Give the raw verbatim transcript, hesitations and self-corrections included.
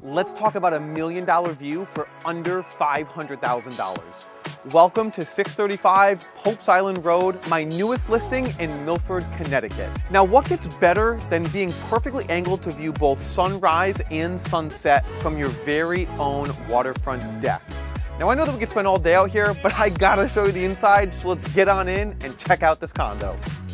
let's talk about a million dollar view for under five hundred thousand dollars. Welcome to six thirty-five Pope's Island Road, my newest listing in Milford, Connecticut. Now, what gets better than being perfectly angled to view both sunrise and sunset from your very own waterfront deck? Now, I know that we could spend all day out here, but I gotta show you the inside, so let's get on in and check out this condo.